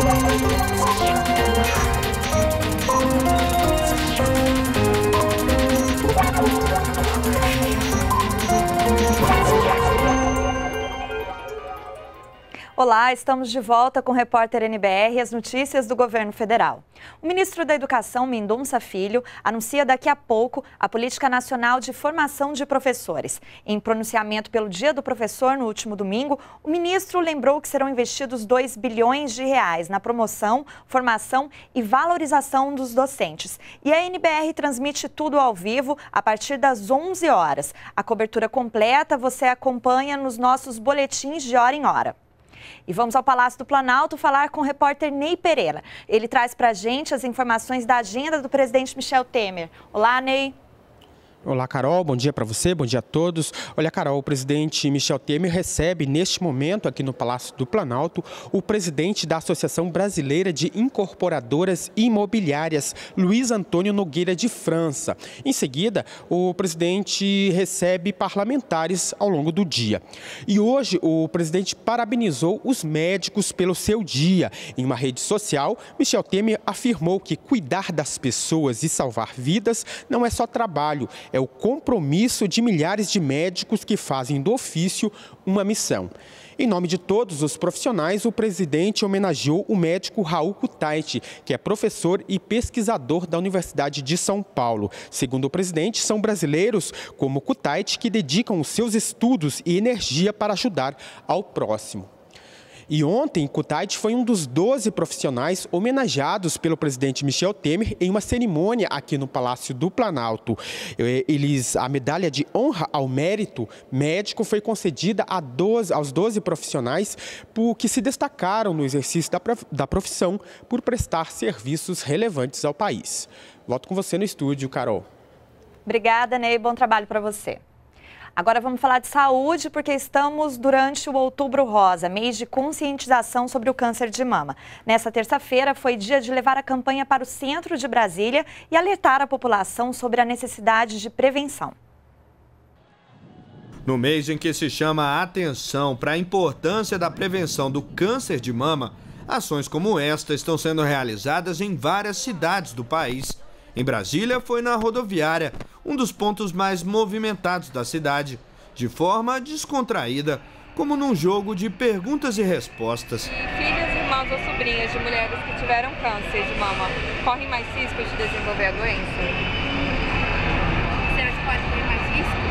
Olá, estamos de volta com o repórter NBR e as notícias do governo federal. O ministro da Educação, Mendonça Filho, anuncia daqui a pouco a Política Nacional de Formação de Professores. Em pronunciamento pelo Dia do Professor, no último domingo, o ministro lembrou que serão investidos R$2 bilhões na promoção, formação e valorização dos docentes. E a NBR transmite tudo ao vivo a partir das 11 horas. A cobertura completa você acompanha nos nossos boletins de hora em hora. E vamos ao Palácio do Planalto falar com o repórter Ney Pereira. Ele traz para a gente as informações da agenda do presidente Michel Temer. Olá, Ney. Olá, Carol. Bom dia para você, bom dia a todos. Olha, Carol, o presidente Michel Temer recebe neste momento aqui no Palácio do Planalto o presidente da Associação Brasileira de Incorporadoras Imobiliárias, Luiz Antônio Nogueira de França. Em seguida, o presidente recebe parlamentares ao longo do dia. E hoje o presidente parabenizou os médicos pelo seu dia. Em uma rede social, Michel Temer afirmou que cuidar das pessoas e salvar vidas não é só trabalho, é o compromisso de milhares de médicos que fazem do ofício uma missão. Em nome de todos os profissionais, o presidente homenageou o médico Raul Kutaiti, que é professor e pesquisador da Universidade de São Paulo. Segundo o presidente, são brasileiros como Kutaiti que dedicam os seus estudos e energia para ajudar ao próximo. E ontem, Kutaiti foi um dos 12 profissionais homenageados pelo presidente Michel Temer em uma cerimônia aqui no Palácio do Planalto. A medalha de honra ao mérito médico foi concedida aos 12 profissionais que se destacaram no exercício da profissão por prestar serviços relevantes ao país. Volto com você no estúdio, Carol. Obrigada, Ney. Bom trabalho para você. Agora vamos falar de saúde, porque estamos durante o Outubro Rosa, mês de conscientização sobre o câncer de mama. Nessa terça-feira foi dia de levar a campanha para o centro de Brasília e alertar a população sobre a necessidade de prevenção. No mês em que se chama a atenção para a importância da prevenção do câncer de mama, ações como esta estão sendo realizadas em várias cidades do país. Em Brasília, foi na rodoviária, um dos pontos mais movimentados da cidade, de forma descontraída, como num jogo de perguntas e respostas. Filhos, irmãos ou sobrinhas de mulheres que tiveram câncer de mama correm mais risco de desenvolver a doença? Será que pode ter mais risco?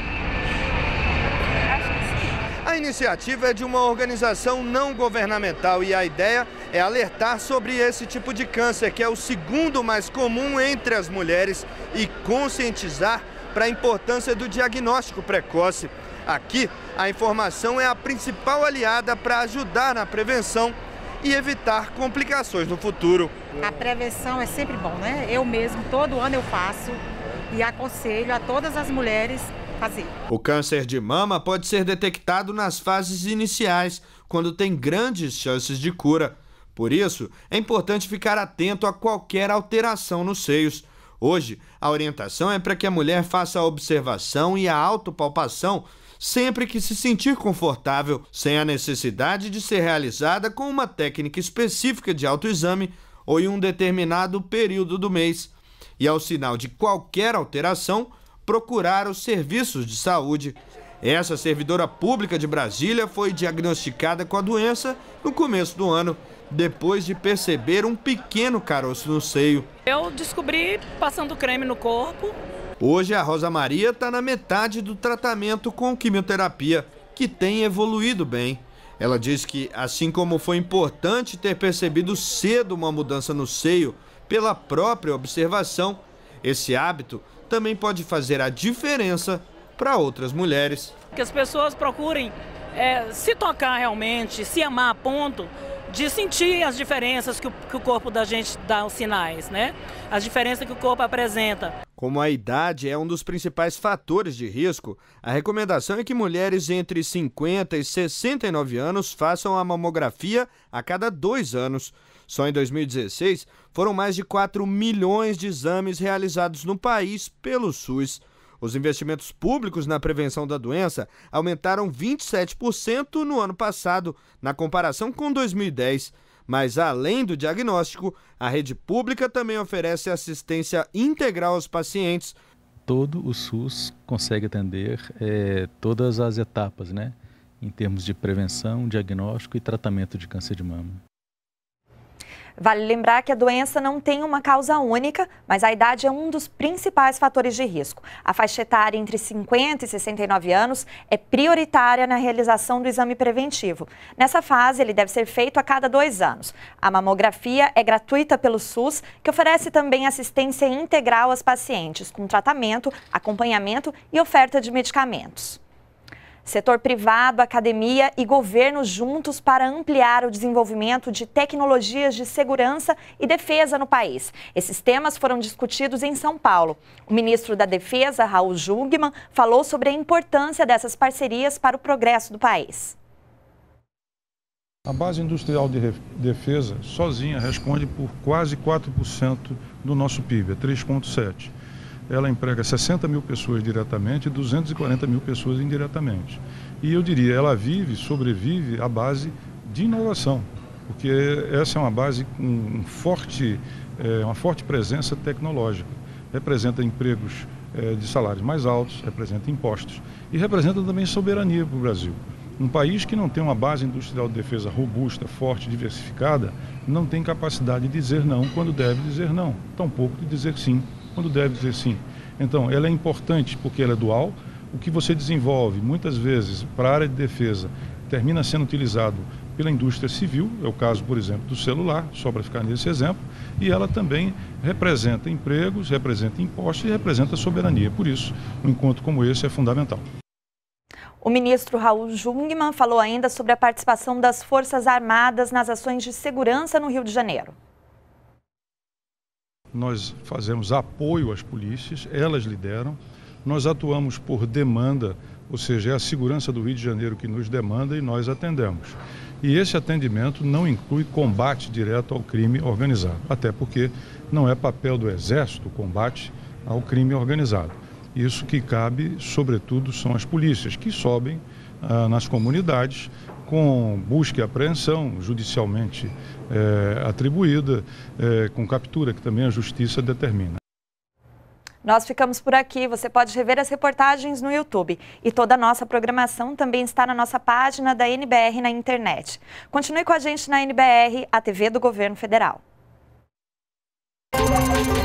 Acho que sim. A iniciativa é de uma organização não governamental e a ideia é alertar sobre esse tipo de câncer, que é o segundo mais comum entre as mulheres, e conscientizar para a importância do diagnóstico precoce. Aqui, a informação é a principal aliada para ajudar na prevenção e evitar complicações no futuro. A prevenção é sempre bom, né? Eu mesmo, todo ano eu faço e aconselho a todas as mulheres fazer. O câncer de mama pode ser detectado nas fases iniciais, quando tem grandes chances de cura. Por isso, é importante ficar atento a qualquer alteração nos seios. Hoje, a orientação é para que a mulher faça a observação e a autopalpação sempre que se sentir confortável, sem a necessidade de ser realizada com uma técnica específica de autoexame ou em um determinado período do mês. E ao sinal de qualquer alteração, procurar os serviços de saúde. Essa servidora pública de Brasília foi diagnosticada com a doença no começo do ano, depois de perceber um pequeno caroço no seio. Eu descobri passando creme no corpo. Hoje a Rosa Maria está na metade do tratamento com quimioterapia, que tem evoluído bem. Ela diz que, assim como foi importante ter percebido cedo uma mudança no seio pela própria observação, esse hábito também pode fazer a diferença para outras mulheres. Que as pessoas procurem se tocar realmente, se amar a ponto de sentir as diferenças que o corpo da gente dá os sinais, né? As diferenças que o corpo apresenta. Como a idade é um dos principais fatores de risco, a recomendação é que mulheres entre 50 e 69 anos façam a mamografia a cada 2 anos. Só em 2016, foram mais de 4 milhões de exames realizados no país pelo SUS. Os investimentos públicos na prevenção da doença aumentaram 27% no ano passado, na comparação com 2010. Mas, além do diagnóstico, a rede pública também oferece assistência integral aos pacientes. Todo o SUS consegue atender todas as etapas, né? Em termos de prevenção, diagnóstico e tratamento de câncer de mama. Vale lembrar que a doença não tem uma causa única, mas a idade é um dos principais fatores de risco. A faixa etária entre 50 e 69 anos é prioritária na realização do exame preventivo. Nessa fase, ele deve ser feito a cada 2 anos. A mamografia é gratuita pelo SUS, que oferece também assistência integral aos pacientes, com tratamento, acompanhamento e oferta de medicamentos. Setor privado, academia e governo juntos para ampliar o desenvolvimento de tecnologias de segurança e defesa no país. Esses temas foram discutidos em São Paulo. O ministro da Defesa, Raul Jungmann, falou sobre a importância dessas parcerias para o progresso do país. A base industrial de defesa sozinha responde por quase 4% do nosso PIB, é 3,7%. Ela emprega 60 mil pessoas diretamente e 240 mil pessoas indiretamente. E eu diria, ela sobrevive à base de inovação, porque essa é uma base com uma forte presença tecnológica. Representa empregos de salários mais altos, representa impostos e representa também soberania para o Brasil. Um país que não tem uma base industrial de defesa robusta, forte, diversificada, não tem capacidade de dizer não quando deve dizer não, tampouco de dizer sim quando deve dizer sim. Então, ela é importante porque ela é dual. O que você desenvolve, muitas vezes, para a área de defesa, termina sendo utilizado pela indústria civil, é o caso, por exemplo, do celular, só para ficar nesse exemplo, e ela também representa empregos, representa impostos e representa soberania. Por isso, um encontro como esse é fundamental. O ministro Raul Jungmann falou ainda sobre a participação das Forças Armadas nas ações de segurança no Rio de Janeiro. Nós fazemos apoio às polícias, elas lideram, nós atuamos por demanda, ou seja, é a segurança do Rio de Janeiro que nos demanda e nós atendemos. E esse atendimento não inclui combate direto ao crime organizado, até porque não é papel do Exército o combate ao crime organizado. Isso que cabe, sobretudo, são as polícias, que sobem nas comunidades com busca e apreensão judicialmente atribuída, com captura, que também a Justiça determina. Nós ficamos por aqui. Você pode rever as reportagens no YouTube. E toda a nossa programação também está na nossa página da NBR na internet. Continue com a gente na NBR, a TV do Governo Federal.